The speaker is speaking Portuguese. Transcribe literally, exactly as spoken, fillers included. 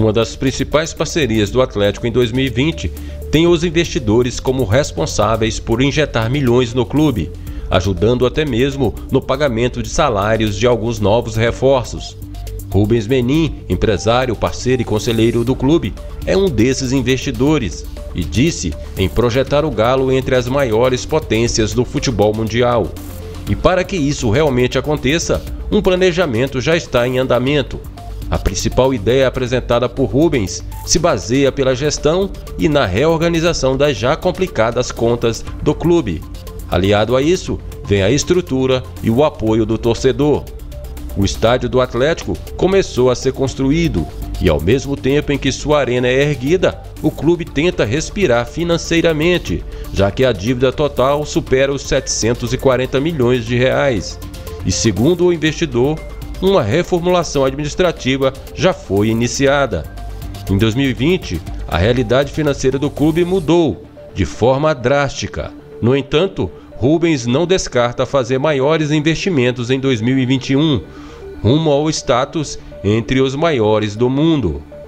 uma das principais parcerias do Atlético em dois mil e vinte, tem os investidores como responsáveis por injetar milhões no clube, ajudando até mesmo no pagamento de salários de alguns novos reforços. Rubens Menin, empresário, parceiro e conselheiro do clube, é um desses investidores e disse em projetar o Galo entre as maiores potências do futebol mundial. E para que isso realmente aconteça, um planejamento já está em andamento. A principal ideia apresentada por Rubens se baseia pela gestão e na reorganização das já complicadas contas do clube. Aliado a isso, vem a estrutura e o apoio do torcedor. O estádio do Atlético começou a ser construído e, ao mesmo tempo em que sua arena é erguida, o clube tenta respirar financeiramente, já que a dívida total supera os setecentos e quarenta milhões de reais. E, segundo o investidor, uma reformulação administrativa já foi iniciada. Em dois mil e vinte, a realidade financeira do clube mudou de forma drástica. No entanto, Rubens não descarta fazer maiores investimentos em dois mil e vinte e um, rumo ao status entre os maiores do mundo.